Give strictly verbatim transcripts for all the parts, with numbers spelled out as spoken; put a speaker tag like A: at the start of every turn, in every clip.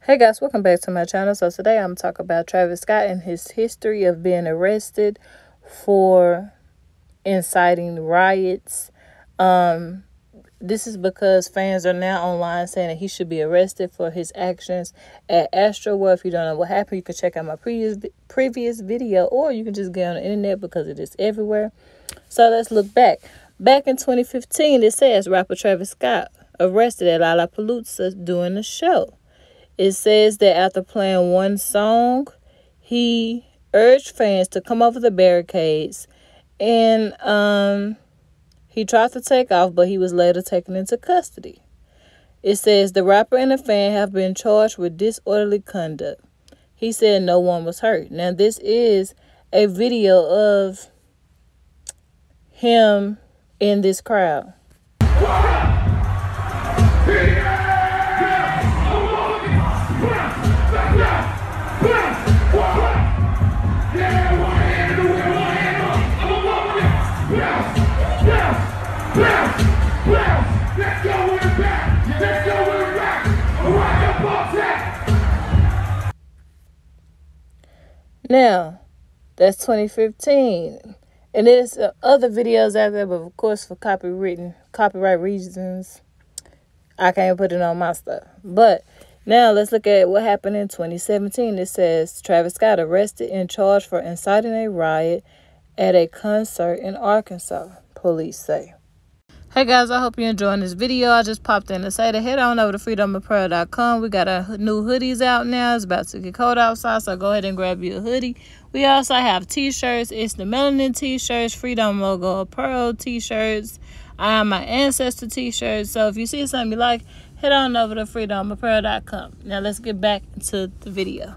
A: Hey guys, welcome back to my channel. So today I'm talking about Travis Scott and his history of being arrested for inciting riots. Um, this is because fans are now online saying that he should be arrested for his actions at Astroworld. If you don't know what happened, you can check out my previous previous video, or you can just get on the internet because it is everywhere. So let's look back. Back in twenty fifteen, it says rapper Travis Scott arrested at Lollapalooza doing a show. It says that after playing one song, he urged fans to come over the barricades, and um, he tried to take off, but he was later taken into custody. It says the rapper and the fan have been charged with disorderly conduct. He said no one was hurt. Now, this is a video of him in this crowd. Now, that's twenty fifteen. And there's uh, other videos out there, but of course for copywritten, copyright reasons, I can't put it on my stuff. But now let's look at what happened in twenty seventeen. It says Travis Scott arrested and charged for inciting a riot at a concert in Arkansas, police say. Hey guys, I hope you're enjoying this video. I just popped in to say to head on over to freedom apparel dot com. We got our new hoodies out now. It's about to get cold outside, so go ahead and grab you a hoodie. We also have t-shirts. It's the Melanin t-shirts, Freedom Logo Apparel t-shirts. I have my Ancestor t-shirts. So if you see something you like, head on over to freedom apparel dot com. Now let's get back into the video.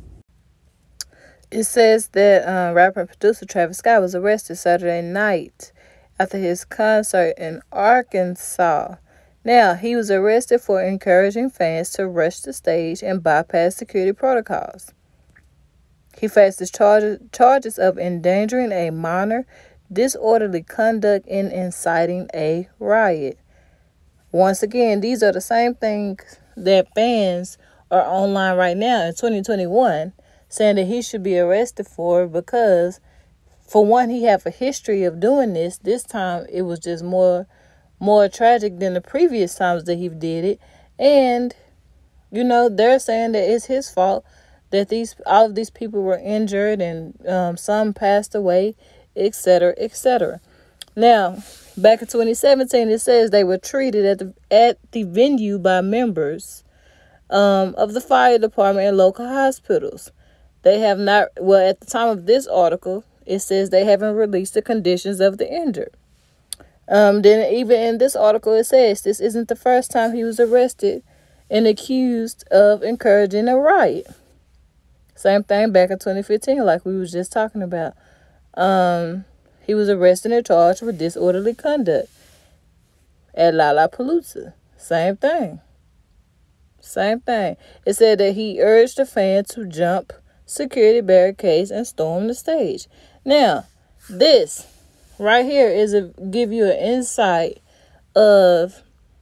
A: It says that uh, rapper and producer Travis Scott was arrested Saturday night after his concert in Arkansas. Now, he was arrested for encouraging fans to rush the stage and bypass security protocols. He faces charges, charges of endangering a minor, disorderly conduct, and inciting a riot. Once again, these are the same things that fans are online right now in twenty twenty-one saying that he should be arrested for, because for one, he have a history of doing this. This time, it was just more more tragic than the previous times that he did it. And, you know, they're saying that it's his fault that these all of these people were injured and um, some passed away, et cetera, et cetera. Now, back in twenty seventeen, it says they were treated at the, at the venue by members um, of the fire department and local hospitals. They have not, well, at the time of this article, it says they haven't released the conditions of the injured. Um, then even in this article, it says this isn't the first time he was arrested and accused of encouraging a riot. Same thing back in twenty fifteen, like we was just talking about. Um, he was arrested and charged with disorderly conduct at Lollapalooza. Same thing. Same thing. It said that he urged the fan to jump security barricades and storm the stage. Now, this right here is a give you an insight of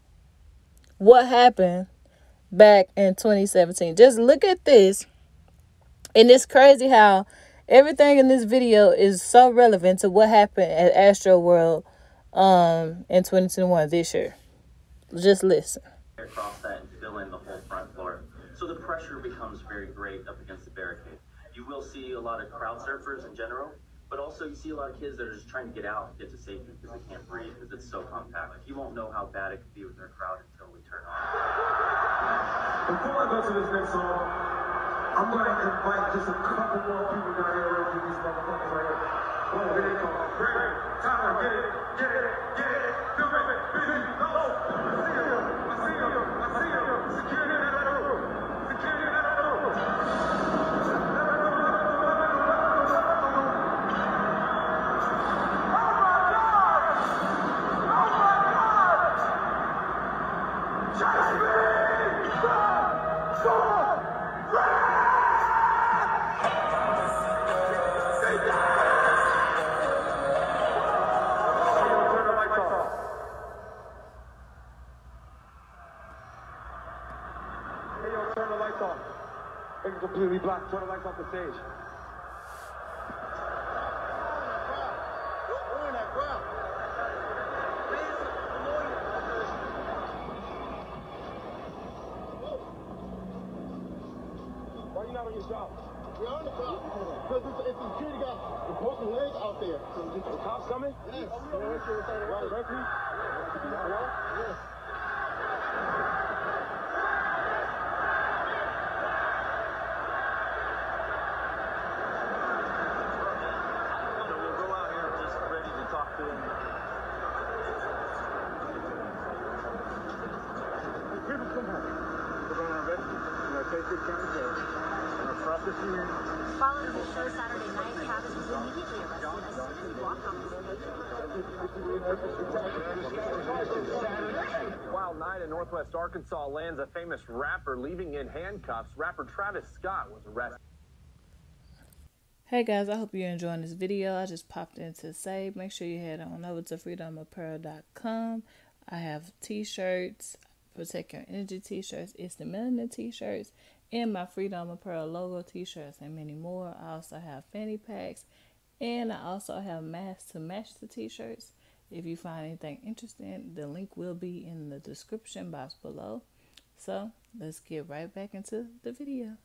A: what happened back in twenty seventeen. Just look at this. And it's crazy how everything in this video is so relevant to what happened at Astroworld um, in twenty twenty-one this year. Just listen.
B: Across that and fill in the whole front floor. So the pressure becomes very great up against the barricade. You will see a lot of crowd surfers in general, but also you see a lot of kids that are just trying to get out and get to safety because they can't breathe because it's so compact. You won't know how bad it could be with their crowd until we turn on.
C: Before I go to this next song, I'm going to invite just a couple more people down here to these motherfuckers right here. Oh, here they come. Great. Tyler, get it, get it, get it. Do it, busy, go. I see you, I see you, I see you. Security in that room. Security in that room. Say Completely blocked. Turn the lights off the stage. Why are you not on your job?
D: We're on the job. Because it's, it's a security guy. We're posting legs out there. So
C: The cops coming?
D: yes.
C: You know what you're saying? Right, referee?
D: Yes.
B: So we'll go out here just ready to talk to him.
C: People come home. We're going to arrest you. We're going to take this county jail. We're going to process you in.
E: Following the show Saturday night, Travis was immediately arrested as soon as he walked off the stage.
F: Wild night in Northwest Arkansas lands a famous rapper leaving in handcuffs. Rapper Travis Scott was arrested.
A: Hey guys, I hope you're enjoying this video. I just popped in to say, make sure you head on over to freedom apparel dot com. I have t-shirts, Protect Your Energy t-shirts, It's the Melanin t-shirts, and my Freedom Apparel logo t-shirts, and many more. I also have fanny packs, and I also have masks to match the t-shirts. If you find anything interesting, the link will be in the description box below. So let's get right back into the video.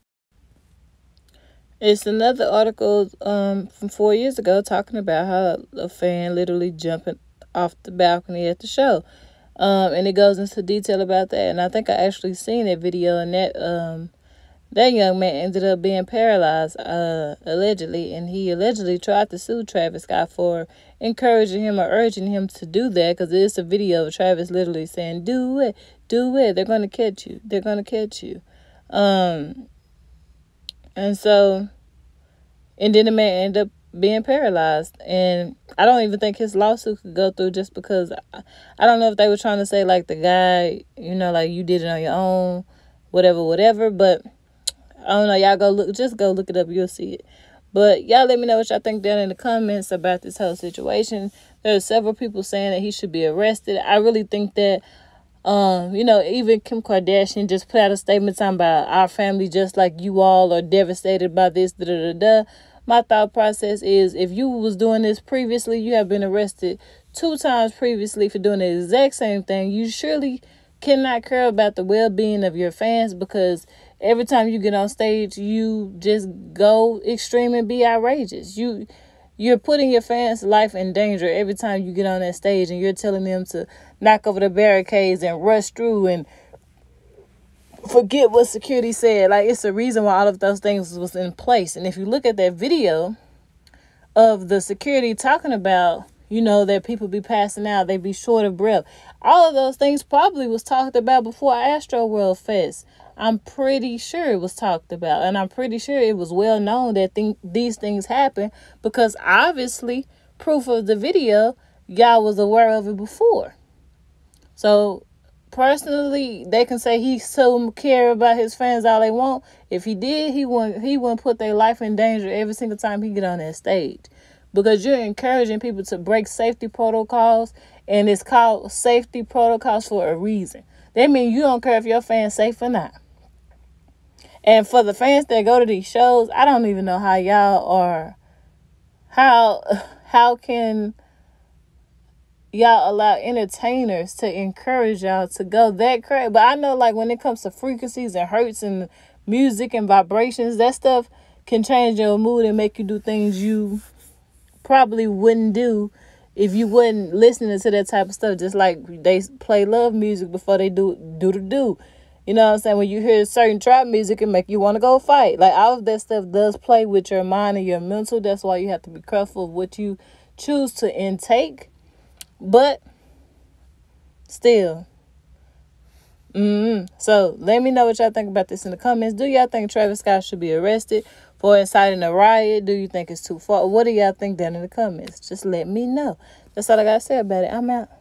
A: It's another article um, from four years ago talking about how a fan literally jumping off the balcony at the show. Um, and it goes into detail about that. And I think I actually seen that video, and that um, that young man ended up being paralyzed, uh, allegedly. And he allegedly tried to sue Travis Scott for encouraging him or urging him to do that, because it's a video of Travis literally saying, do it, do it. They're going to catch you. They're going to catch you. Um... And so, and then the man ended up being paralyzed. And I don't even think his lawsuit could go through, just because I, I don't know if they were trying to say, like, the guy, you know, like, you did it on your own, whatever, whatever. But I don't know. Y'all go look, just go look it up. You'll see it. But y'all let me know what y'all think down in the comments about this whole situation. There are several people saying that he should be arrested. I really think that Um, you know, even Kim Kardashian just put out a statement talking about our family, just like you all, are devastated by this, da da da da. My thought process is, if you was doing this previously, you have been arrested two times previously for doing the exact same thing. You surely cannot care about the well-being of your fans, because every time you get on stage, you just go extreme and be outrageous. You You're putting your fans' life in danger every time you get on that stage, and you're telling them to knock over the barricades and rush through and forget what security said. Like, it's the reason why all of those things was in place. And if you look at that video of the security talking about, you know, that people be passing out, they be short of breath, all of those things probably was talked about before Astro World Fest. I'm pretty sure it was talked about, and I'm pretty sure it was well known that th- these things happen, because obviously proof of the video, y'all was aware of it before. So personally, they can say he so care about his fans all they want. If he did, he wouldn't he wouldn't put their life in danger every single time he get on that stage, because you're encouraging people to break safety protocols, and it's called safety protocols for a reason. That means you don't care if your fans safe or not. And for the fans that go to these shows, I don't even know how y'all are, how, how can y'all allow entertainers to encourage y'all to go that crazy? But I know, like, when it comes to frequencies and hertz and music and vibrations, that stuff can change your mood and make you do things you probably wouldn't do if you wasn't listening to that type of stuff. Just like they play love music before they do do the do. You know what I'm saying? When you hear certain trap music, it make you want to go fight. Like, all of that stuff does play with your mind and your mental. That's why you have to be careful of what you choose to intake. But still. Mm-hmm. So let me know what y'all think about this in the comments. Do y'all think Travis Scott should be arrested for inciting a riot? Do you think it's too far? What do y'all think down in the comments? Just let me know. That's all I got to say about it. I'm out.